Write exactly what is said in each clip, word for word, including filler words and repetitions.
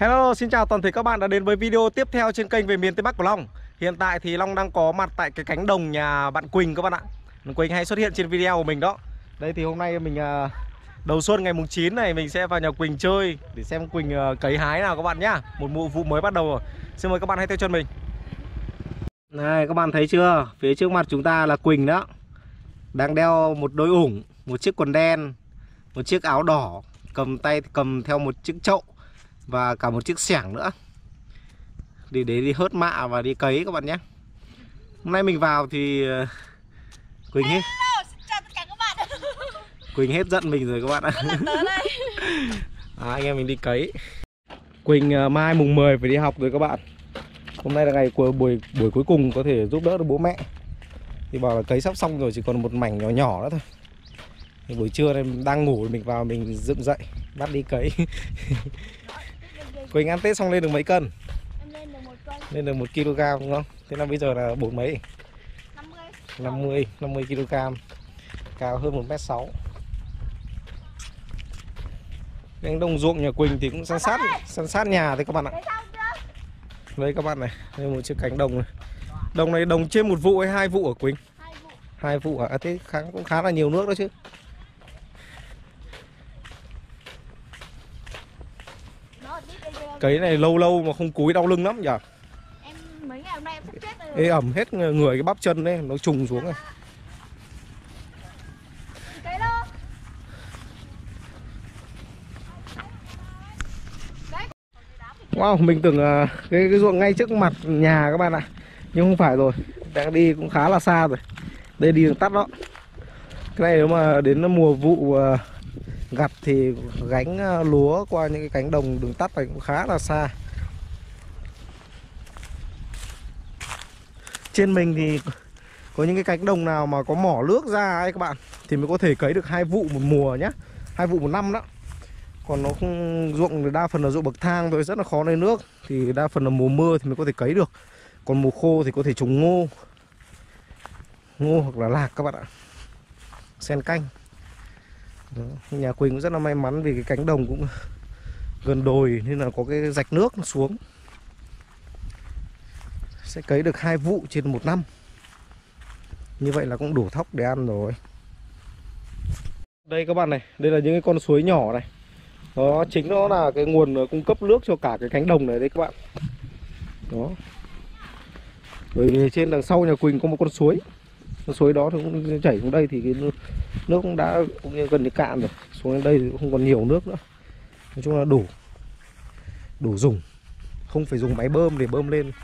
Hello, xin chào toàn thể các bạn đã đến với video tiếp theo trên kênh Về Miền Tây Bắc của Long. Hiện tại thì Long đang có mặt tại cái cánh đồng nhà bạn Quỳnh các bạn ạ. Bạn Quỳnh hay xuất hiện trên video của mình đó. Đây thì hôm nay mình đầu xuân ngày mùng chín này mình sẽ vào nhà Quỳnh chơi để xem Quỳnh cấy hái nào các bạn nhá. Một mùa vụ mới bắt đầu rồi. Xin mời các bạn hãy theo chân mình. Này các bạn thấy chưa? Phía trước mặt chúng ta là Quỳnh đó. Đang đeo một đôi ủng, một chiếc quần đen, một chiếc áo đỏ, cầm tay cầm theo một chiếc chậu và cả một chiếc xẻng nữa để để đi hớt mạ và đi cấy các bạn nhé. Hôm nay mình vào thì Quỳnh hết Quỳnh hết giận mình rồi các bạn ạ. À, anh em mình đi cấy. Quỳnh mai mùng mười phải đi học rồi các bạn. Hôm nay là ngày của buổi buổi cuối cùng có thể giúp đỡ được bố mẹ. Thì bảo là cấy sắp xong rồi, chỉ còn một mảnh nhỏ nhỏ nữa thôi. Thì buổi trưa này đang ngủ mình vào mình dựng dậy bắt đi cấy. Quỳnh ăn Tết xong lên được mấy cân? Em lên được một cân. Lên được một ki lô gam đúng không? Thế là bây giờ là bốn mấy? năm mươi. năm mươi, năm mươi ki lô gam. Cao hơn một mét sáu. Cánh đồng ruộng nhà Quỳnh thì cũng san sát san sát nhà đấy các bạn ạ. Đây các bạn này, đây một chiếc cánh đồng này. Đồng này đồng trên một vụ hay hai vụ ở Quỳnh? Hai vụ. Hai vụ à? À thế khá, cũng khá là nhiều nước đó chứ. Cấy này lâu lâu mà không cúi đau lưng lắm nhỉ? Em mấy ngày hôm nay em sắp chết rồi. Ê ẩm hết người cái bắp chân đấy, nó trùng xuống này. Cấy đâu? Wow, mình tưởng uh, cái, cái ruộng ngay trước mặt nhà các bạn ạ. Nhưng không phải rồi, đang đi cũng khá là xa rồi. Đây đi đường tắt đó. Cái này nếu mà đến mùa vụ uh, gặt thì gánh uh, lúa qua những cái cánh đồng đường tắt này cũng khá là xa. Trên mình thì có những cái cánh đồng nào mà có mỏ nước ra ấy các bạn thì mới có thể cấy được hai vụ một mùa nhá, hai vụ một năm đó. Còn nó không, ruộng đa phần là ruộng bậc thang thôi, rất là khó lấy nước. Thì đa phần là mùa mưa thì mới có thể cấy được. Còn mùa khô thì có thể trồng ngô Ngô hoặc là lạc các bạn ạ. Xen canh. Đó. Nhà Quỳnh cũng rất là may mắn vì cái cánh đồng cũng gần đồi nên là có cái rạch nước nó xuống. Sẽ cấy được hai vụ trên một năm. Như vậy là cũng đủ thóc để ăn rồi. Đây các bạn này, đây là những cái con suối nhỏ này. Đó, chính nó là cái nguồn cung cấp nước cho cả cái cánh đồng này đấy các bạn. Đó. Bởi vì trên đằng sau nhà Quỳnh có một con suối. Con suối đó thì cũng chảy xuống đây thì cái nước cũng đã cũng như gần đến cạn rồi. Xuống đến đây thì cũng không còn nhiều nước nữa. Nói chung là đủ. Đủ dùng. Không phải dùng máy bơm để bơm lên.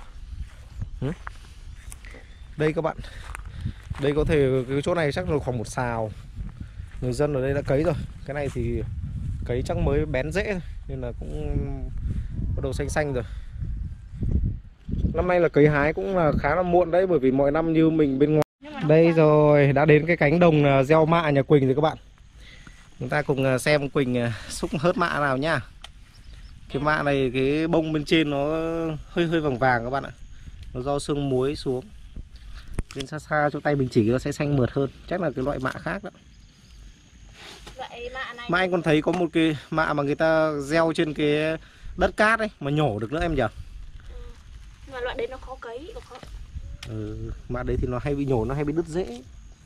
Đây các bạn. Đây có thể cái chỗ này chắc là khoảng một sào. Người dân ở đây đã cấy rồi. Cái này thì cấy chắc mới bén rễ thôi, nên là cũng bắt đầu xanh xanh rồi. Năm nay là cấy hái cũng là khá là muộn đấy, bởi vì mọi năm như mình bên ngoài. Đây rồi, đã đến cái cánh đồng gieo mạ nhà Quỳnh rồi các bạn. Chúng ta cùng xem Quỳnh xúc hớt mạ nào nhá. Cái mạ này cái bông bên trên nó hơi hơi vàng vàng các bạn ạ. Nó do sương muối xuống. Bên xa xa chỗ tay mình chỉ nó sẽ xanh mượt hơn. Chắc là cái loại mạ khác đó. Vậy mạ này. Mà anh còn thấy có một cái mạ mà người ta gieo trên cái đất cát ấy mà nhổ được nữa em nhỉ? Ừ. Mà loại đấy nó khó cấy, nó khó. Ừ, mạ đấy thì nó hay bị nhổ, nó hay bị đứt rễ.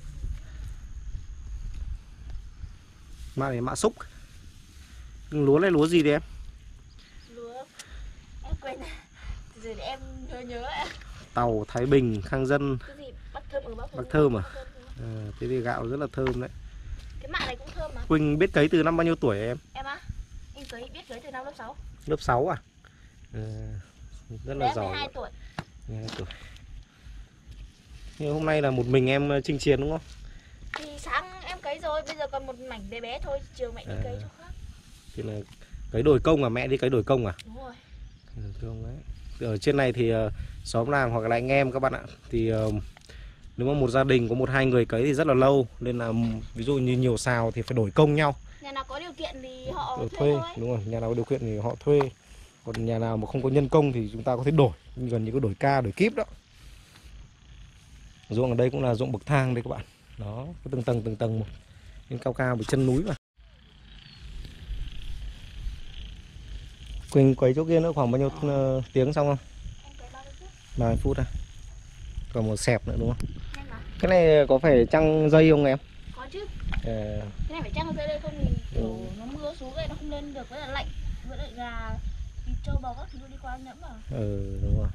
Mạ này mạ xúc. Lúa này lúa gì đấy em? Lúa. Em quên. Rồi để em nhớ nhớ ạ. Tàu, Thái Bình, Khang Dân. Cái gì? Bắc Thơm ở Bắc Thơm. Bắc Thơm à? À, thế thì gạo rất là thơm đấy. Cái mạ này cũng thơm mà. Quỳnh biết cấy từ năm bao nhiêu tuổi em? Em á? Em cấy biết cấy từ năm lớp sáu. Lớp sáu à? À, rất là Em giỏi. mười hai tuổi. mười hai tuổi. Nhưng hôm nay là một mình em chinh chiến đúng không? Thì sáng em cấy rồi, bây giờ còn một mảnh bé bé thôi, chiều mẹ đi À. cấy cho khác. Thì là cấy đổi công à? Mẹ đi cấy đổi công à? Đúng rồi. Đổi công đấy. Ở trên này thì uh, xóm làng hoặc là anh em các bạn ạ, thì uh, nếu mà một gia đình có một hai người cấy thì rất là lâu, nên là ví dụ như nhiều sào thì phải đổi công nhau. Nhà nào có điều kiện thì họ Đổi thuê, thuê thôi. đúng rồi, nhà nào có điều kiện thì họ thuê. Còn nhà nào mà không có nhân công thì chúng ta có thể đổi, gần như có đổi ca, đổi kíp đó. Ruộng ở đây cũng là ruộng bậc thang đây các bạn. Đó, có từng tầng từng tầng một. Lên cao cao với chân núi mà. Quỳnh quấy chỗ kia nữa khoảng bao nhiêu uh, tiếng xong không? Em quấy ba mươi phút. ba mươi phút à? Còn một xẹp nữa đúng không? Nhanh mà. Cái này có phải trăng dây không em? Có chứ. À. Cái này phải trăng dây đây không thì kiểu Ừ. nó mưa xuống đây nó không lên được, với là lạnh. Với lại gà, vịt trâu bò các thứ đi qua nhẫm mà. Ừ đúng rồi.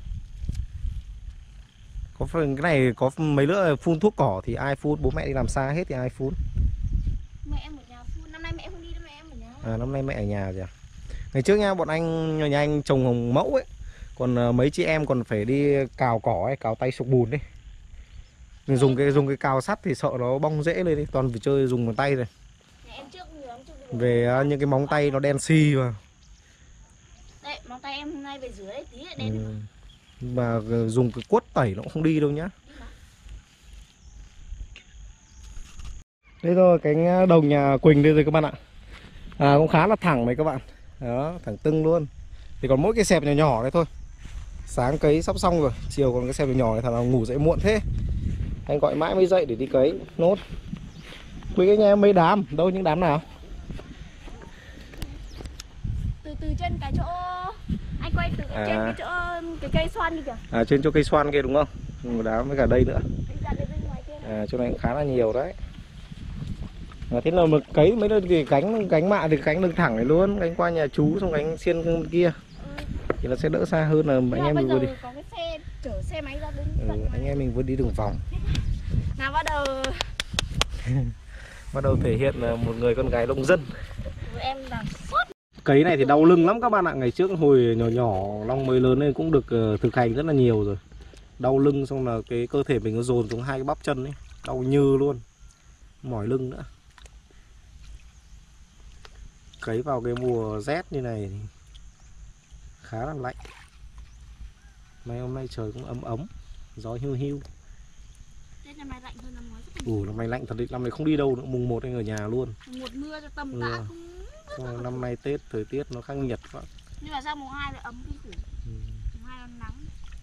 Có phải cái này có mấy nữa phun thuốc cỏ thì ai phun? Bố mẹ đi làm xa hết thì ai phun? Mẹ em ở nhà phun, năm nay mẹ em không đi đâu, mẹ em ở nhà. À năm nay mẹ ở nhà rồi à? Ngày trước nha, bọn anh nhà anh trồng hồng mẫu ấy. Còn uh, mấy chị em còn phải đi cào cỏ ấy, cào tay sục bùn ấy. Mình dùng cái dùng cái cào sắt thì sợ nó bong rễ lên ấy, toàn phải chơi dùng bàn tay này. Nhà em trước nhiều lắm, trước đi Về uh, những cái móng tay nó đen xì mà. đây, móng tay em hôm nay về dưới đấy tí lại đen. Ừ. Mà uh, dùng cái cuốt tẩy nó cũng không đi đâu nhá. Đây rồi, cánh đồng nhà Quỳnh đây rồi các bạn ạ. À, cũng khá là thẳng đấy các bạn. Đó, thẳng tưng luôn. Thì còn mỗi cái xẹp nhỏ nhỏ đấy thôi. Sáng cấy sắp xong rồi, chiều còn cái xẹp nhỏ nhỏ này, thằng nào ngủ dậy muộn thế. Anh gọi mãi mới dậy để đi cấy nốt. Quỳnh cái nhà em mấy đám, đâu những đám nào? Từ từ trên cái chỗ anh quay từ cái À. trên cái chỗ cái cây xoan đi kìa. À trên chỗ cây xoan kia đúng không? Một đám với cả đây nữa. Đi ra đây bên ngoài kia. À chỗ này cũng khá là nhiều đấy. À, thế là một cấy mấy đơn cái cánh cánh mạ thì cánh lưng thẳng này luôn, cánh qua nhà chú xong cánh xiên bên kia. Ừ. Thì nó sẽ đỡ xa hơn là anh em mình vừa đi. Có cái xe chở xe máy ra bên Ừ, tận anh em mình vừa đi đường vòng. nào bắt đầu Bắt đầu thể hiện là một người con gái nông dân. em làm suốt. Cấy này thì đau lưng lắm các bạn ạ. Ngày trước hồi nhỏ nhỏ Long mới lớn nên cũng được uh, thực hành rất là nhiều rồi. Đau lưng xong là cái cơ thể mình nó dồn xuống hai cái bắp chân ấy, đau như luôn, mỏi lưng nữa. Cấy vào cái mùa rét như này thì khá là lạnh. Mấy hôm nay trời cũng ấm ấm, gió hiu hiu. Tết năm nay lạnh hơn năm ngoái rất là Ừ, năm nay lạnh thật đấy, năm nay không đi đâu nữa, mùng một anh ở nhà luôn. một mưa cho tầm Ừ. tạ không. Xong năm nay Tết thời tiết nó khắc nghiệt quá. Nhưng mà sang mùng hai lại ấm kinh khủng. Ừ. Mùng hai là nắng.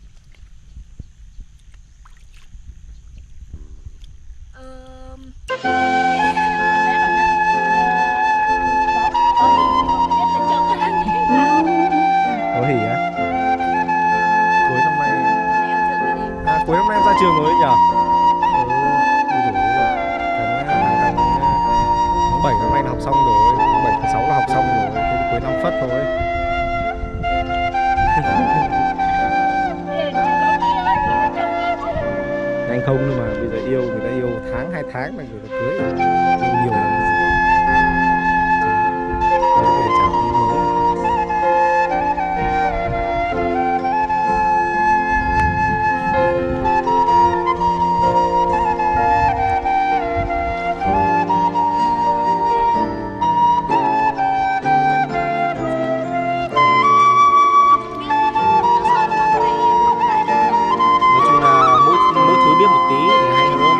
Ờ... Có hỉ á? Cuối năm nay à, cuối năm nay em ra trường rồi ấy nhở? Ừ, ôi dồi ôi. Tháng, tháng, tháng, tháng bảy năm nay là học xong rồi, bảy tháng sáu là học xong rồi, thế thì cuối năm phất thôi. Anh không nhưng mà bây giờ yêu người ta yêu tháng hai tháng là người ta cưới rồi. Yêu nhiều là cái gì? Cưới về chả tí mới. Nói chung là mỗi mỗi thứ biết một tí thì hay hơn.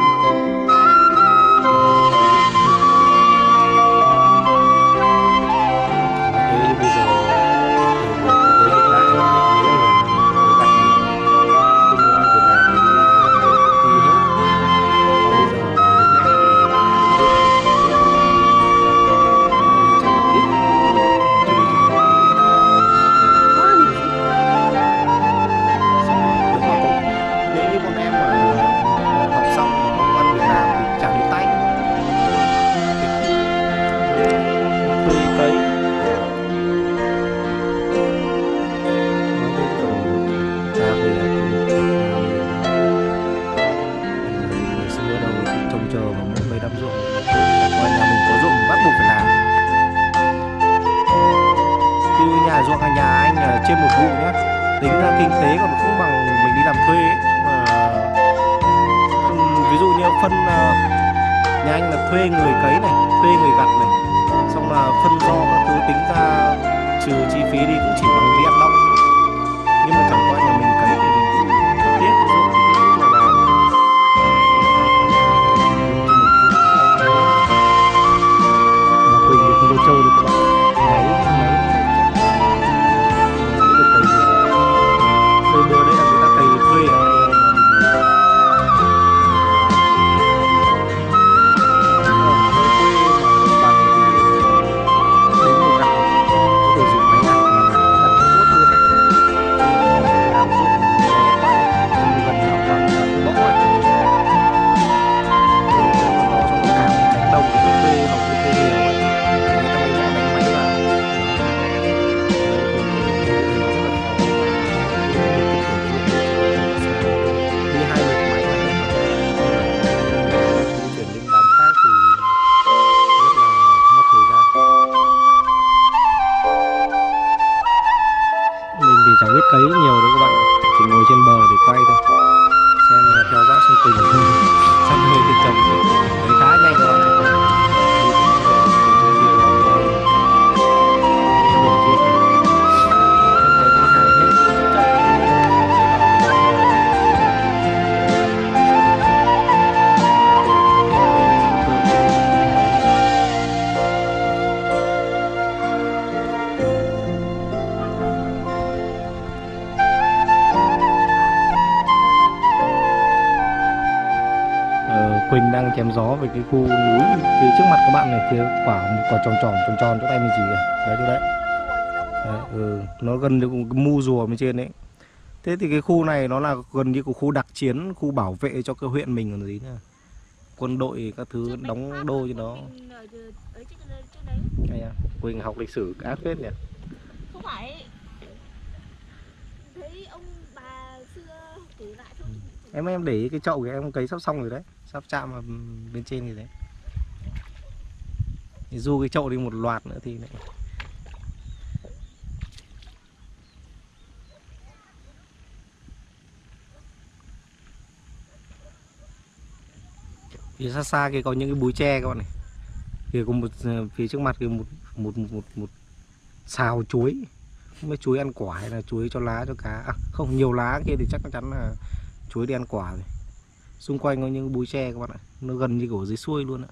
Thế thì bây giờ từ buổi tới hiện tại những người tới đặt nhiều không có ăn việc làm thì đi làm cái công ty hết. Còn bây giờ bố mẹ thì làm tốt mình chẳng ít trừ trừ quá nhiều thứ. Xong rồi nếu mà có nếu như bọn em mà học xong mà không ăn việc làm thì chả đi tay thuê cấy nói đến còn cha về là làm ngày xưa đâu trông chờ mà mỗi mấy đám ruộng ngoài nhà mình có ruộng bắt buộc phải làm. Chứ nhà ruộng hay nhà anh là trên một vụ nhá, tính ra kinh tế còn không bằng mình đi làm thuê ấy. Mà ví dụ như phân nhà anh là thuê người cấy này, thuê người gặt này, xong là phân do các thứ tính ra trừ chi phí đi cũng chỉ bằng đi ăn đông. Nhưng mà chẳng qua nhà mình cấy thì mình cũng tiếc cái ruộng thì cũng là làm. Nhà Quỳnh thì không có trâu được các bạn. Máy máy máy được cấy nhiều. Đây bữa đấy là người ta cày thuê ở đây mà mình thuê mà bằng thì đến mùa gặt có thể dùng máy gặt mà gặt chẳng biết cấy nhiều đâu các bạn, chỉ ngồi trên bờ để quay thôi, xem theo dõi sông Quỳnh sắp hơi thì trồng cấy khá nhanh các bạn ạ. Quỳnh đang chém gió về cái khu núi phía trước mặt các bạn này, kia quả một quả tròn tròn tròn tròn chỗ tay mình chỉ kìa, đấy chỗ đấy, đấy ừ, nó gần như cái mu rùa bên trên đấy. Thế thì cái khu này nó là gần như của khu đặc chiến, khu bảo vệ cho cái huyện mình còn gì nữa, quân đội các thứ đóng đô cho nó. À, Quỳnh học lịch sử ác phết nhỉ. Không phải, thấy ông bà xưa kể lại thôi. Em em để ý cái chậu kìa, em cấy sắp xong rồi đấy, sắp chạm vào bên trên gì đấy. Thì du cái chậu đi một loạt nữa thì lại... Phía xa xa kia có những cái búi tre các bạn này. Phía có một phía trước mặt kia một một một một, một xào chuối. Không biết chuối ăn quả hay là chuối cho lá cho cá. À, không, nhiều lá kia thì chắc chắn là chuối đi ăn quả rồi. Xung quanh có những búi tre các bạn ạ, nó gần như kiểu dưới xuôi luôn ạ.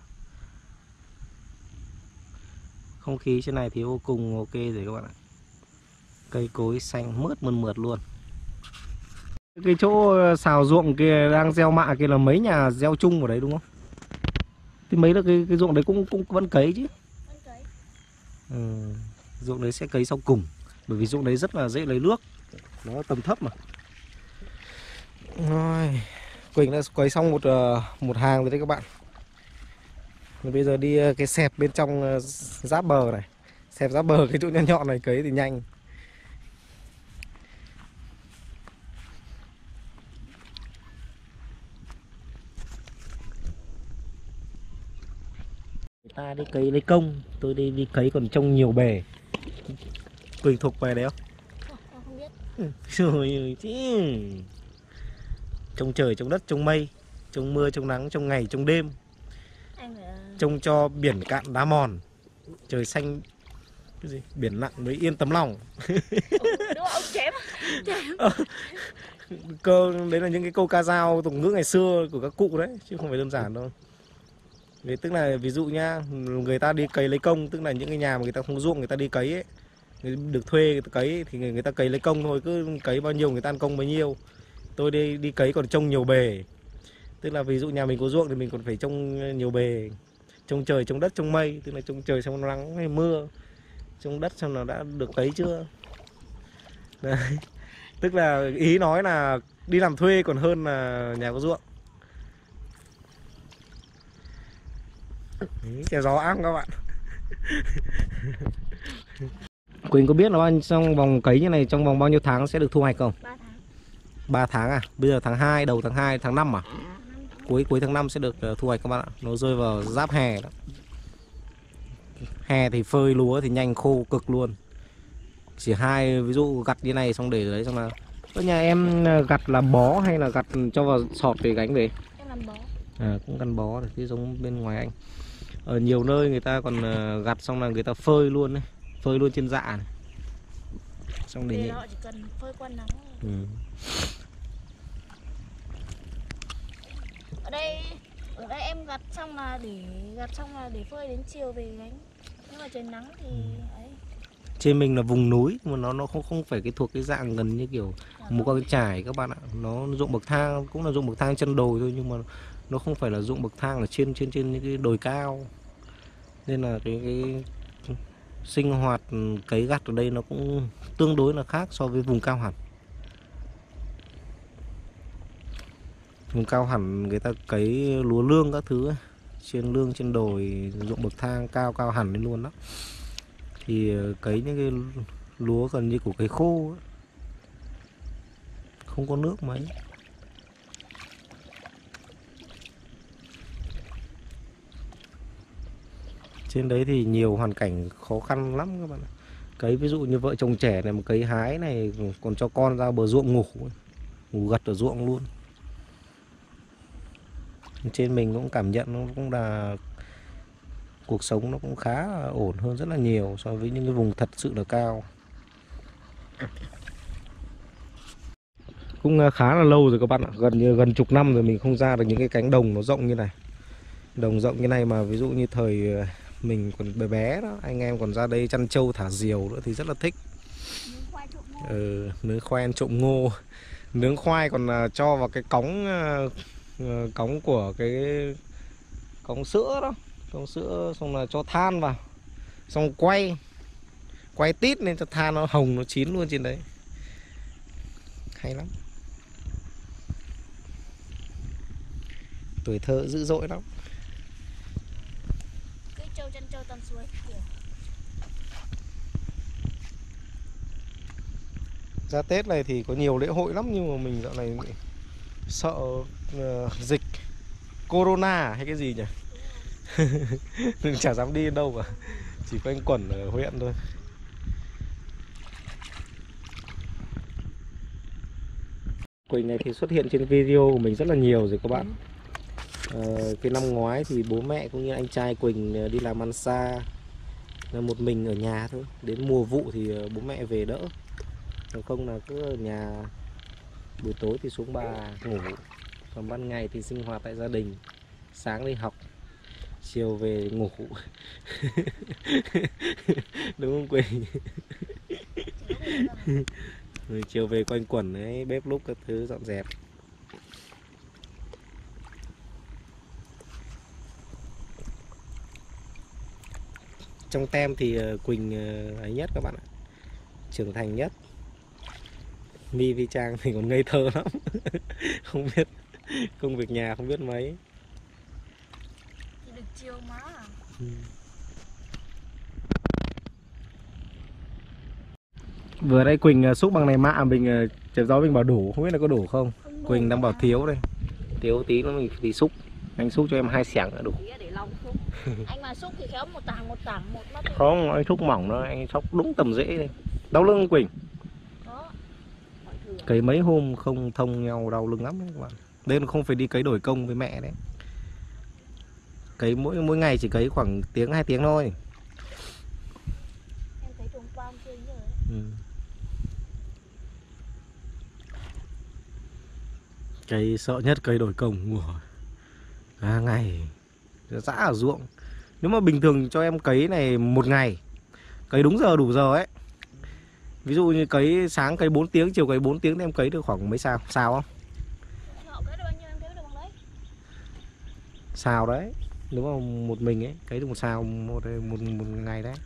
Không khí trên này thì vô cùng ok rồi các bạn ạ. Cây cối xanh mướt mơn mượt luôn. Cái chỗ xào ruộng kia đang gieo mạ kia là mấy nhà gieo chung ở đấy đúng không? Thì mấy là cái cái ruộng đấy cũng cũng vẫn cấy chứ. Vẫn cấy. Ừ, ruộng đấy sẽ cấy sau cùng, bởi vì ruộng đấy rất là dễ lấy nước, nó tầm thấp mà. Rồi, Quỳnh đã cấy xong một một hàng rồi đấy các bạn. Rồi bây giờ đi cái xẹp bên trong giáp bờ này, xẹp giáp bờ cái chỗ nhọn nhọn này cấy thì nhanh. Người ta đi cấy lấy công, tôi đi đi cấy còn trông nhiều bề. Quỳnh thuộc về đấy không? Không, không biết. Rồi chứ. Trông trời, trông đất, trông mây, trông mưa, trông nắng, trông ngày, trông đêm. Anh phải... Trông cho biển cạn đá mòn, trời xanh cái gì? Biển lặng mới yên tấm lòng. Ừ, đúng ông chém. Chém. Câu đấy là những cái câu ca dao tục ngữ ngày xưa của các cụ đấy, chứ không phải đơn giản đâu. Vì tức là ví dụ nhá, người ta đi cấy lấy công, tức là những cái nhà mà người ta không ruộng người ta đi cấy ấy, người được thuê người ta cấy thì người, người ta cấy lấy công thôi, cứ cấy bao nhiêu người ta ăn công bấy nhiêu. Tôi đi đi cấy còn trông nhiều bề, tức là ví dụ nhà mình có ruộng thì mình còn phải trông nhiều bề, trông trời, trông đất, trông mây, tức là trông trời xong nắng hay mưa, trông đất xem nó đã được cấy chưa. Đấy. Tức là ý nói là đi làm thuê còn hơn là nhà có ruộng. Cái gió ác các bạn. Quỳnh có biết là trong vòng cấy như này trong vòng bao nhiêu tháng sẽ được thu hoạch không? ba tháng. ba tháng à? Bây giờ tháng hai, đầu tháng hai, tháng năm à? Cuối cuối tháng năm sẽ được thu hoạch các bạn ạ. Nó rơi vào giáp hè đó. Hè thì phơi lúa thì nhanh khô cực luôn. Chỉ hai ví dụ gặt như này xong để đấy xong là. Ở nhà em gặt là bó hay là gặt cho vào sọt về gánh về? Em làm bó. À, cũng gắn bó được chứ giống bên ngoài anh. Ở nhiều nơi người ta còn gặt xong là người ta phơi luôn đấy, phơi luôn trên dạ này. Xong để họ chỉ cần phơi qua nắng. Ừ. Ở đây ở đây em gặt xong là để gặt xong là để phơi đến chiều về gánh. Nhưng mà trời nắng thì ừ. ấy. Trên mình là vùng núi mà nó nó không không phải cái thuộc cái dạng gần như kiểu một con trải các bạn ạ. Nó ruộng bậc thang, cũng là ruộng bậc thang chân đồi thôi, nhưng mà nó không phải là ruộng bậc thang ở trên trên trên những cái đồi cao. Nên là cái, cái sinh hoạt cấy gặt ở đây nó cũng tương đối là khác so với vùng cao hẳn. Vùng cao hẳn người ta cấy lúa lương các thứ ấy. Trên lương trên đồi ruộng bậc thang cao cao hẳn lên luôn đó. Thì cấy những cái lúa gần như của cấy khô ấy. Không có nước mấy. Trên đấy thì nhiều hoàn cảnh khó khăn lắm các bạn ạ. Cấy ví dụ như vợ chồng trẻ này, một cấy hái này còn cho con ra bờ ruộng ngủ, ngủ gật ở ruộng luôn. Trên mình cũng cảm nhận nó cũng là cuộc sống nó cũng khá là ổn hơn rất là nhiều so với những cái vùng thật sự là cao. Cũng khá là lâu rồi các bạn ạ, gần như gần chục năm rồi mình không ra được những cái cánh đồng nó rộng như này. Đồng rộng như này mà ví dụ như thời mình còn bé bé đó, anh em còn ra đây chăn trâu thả diều nữa thì rất là thích. Ừ, nướng khoai ăn trộm ngô. Nướng khoai còn cho vào cái cống cống của cái cống sữa đó, cống sữa xong là cho than vào, xong quay quay tít lên cho than nó hồng nó chín luôn trên đấy, hay lắm. Tuổi thơ dữ dội lắm. Cái trâu chăn trâu tầm suối kiểu. Ra Tết này thì có nhiều lễ hội lắm, nhưng mà mình dạo này sợ uh, dịch corona hay cái gì nhỉ. Mình chả dám đi đâu cả, chỉ quanh quẩn ở huyện thôi. Quỳnh này thì xuất hiện trên video của mình rất là nhiều rồi các bạn. Ờ, cái năm ngoái thì bố mẹ cũng như anh trai Quỳnh đi làm ăn xa, là một mình ở nhà thôi. Đến mùa vụ thì bố mẹ về đỡ, còn không là cứ ở nhà. Buổi tối thì xuống bà ngủ, còn ban ngày thì sinh hoạt tại gia đình. Sáng đi học, chiều về ngủ. Đúng không Quỳnh? Rồi chiều về quanh quẩn ấy, bếp lúc các thứ dọn dẹp. Trong tem thì Quỳnh ấy nhất các bạn ạ, trưởng thành nhất. Mi Vi Trang thì còn ngây thơ lắm. Không biết công việc nhà không biết mấy. Thì được chiều má à? Ừ. Vừa đây Quỳnh xúc bằng này mạ mình chém gió mình bảo đủ, không biết là có đủ không. Không, Quỳnh đang bảo thiếu đây, thiếu tí nữa mình thì xúc. Anh xúc cho em hai xẻng là đủ. Để lòng xúc. Anh mà xúc thì khéo một tảng một tảng một mắt. Không, anh xúc mỏng thôi, anh xúc đúng tầm rễ đây. Đau lưng Quỳnh. Đó. Cấy mấy hôm không thông nhau đau lưng lắm đấy các bạn. Đây là không phải đi cấy đổi công với mẹ đấy. Cấy mỗi mỗi ngày chỉ cấy khoảng tiếng hai tiếng thôi. Em thấy trùng quang chưa rồi. Ừ. Cấy sợ nhất cấy đổi công ngủ cả ngày dã ở ruộng. Nếu mà bình thường cho em cấy này một ngày, cấy đúng giờ đủ giờ ấy. Ví dụ như cấy sáng cấy bốn tiếng, chiều cấy bốn tiếng thì em cấy được khoảng mấy sao? Sao không? Họ cấy được bao nhiêu em cấy được bằng đấy. Sao đấy. Nếu mà một mình ấy cấy được một sao một một một ngày đấy.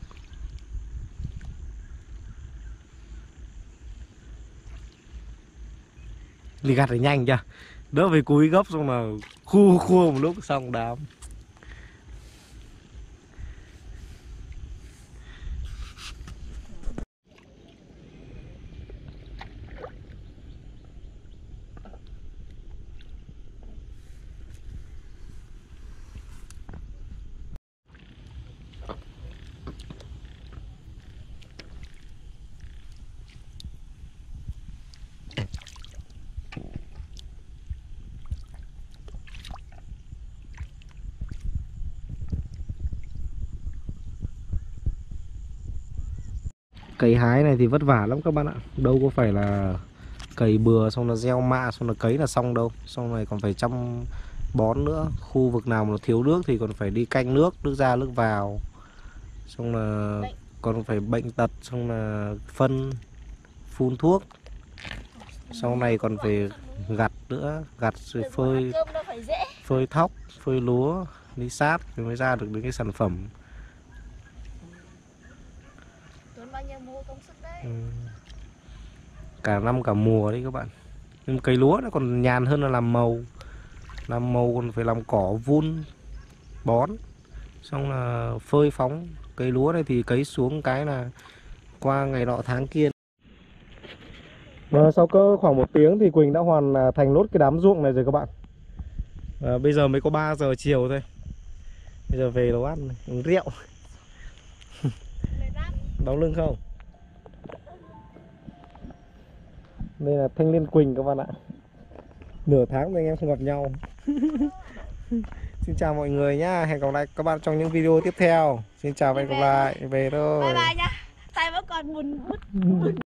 Đi gặt thì nhanh chưa? Đỡ về cúi gấp xong là khu khua một lúc xong đám. Cấy hái này thì vất vả lắm các bạn ạ. Đâu có phải là cấy bừa xong là gieo mạ xong là cấy là xong đâu. Xong này còn phải chăm bón nữa. Khu vực nào mà thiếu nước thì còn phải đi canh nước, nước ra nước vào. Xong là còn phải bệnh tật, xong là phân, phun thuốc. Sau này còn phải gặt nữa, gặt rồi phơi, phơi thóc, phơi lúa, đi sát thì mới ra được những cái sản phẩm. Ừ. Cả năm cả mùa đấy các bạn. Nhưng cấy lúa nó còn nhàn hơn là làm màu. Làm màu còn phải làm cỏ vun, bón, xong là phơi phóng. Cấy lúa này thì cấy xuống cái là qua ngày nọ tháng kia. Và sau cỡ khoảng một tiếng thì Quỳnh đã hoàn thành nốt cái đám ruộng này rồi các bạn. À, bây giờ mới có ba giờ chiều thôi. Bây giờ về nấu ăn, uống rượu. Đau lưng không? Đây là thanh niên Quỳnh các bạn ạ. Nửa tháng rồi anh em không gặp nhau. Xin chào mọi người nhá. Hẹn gặp lại các bạn trong những video tiếp theo. Xin chào và hẹn gặp lại. Về thôi. Bye bye nhá. Tay vẫn còn buồn bút.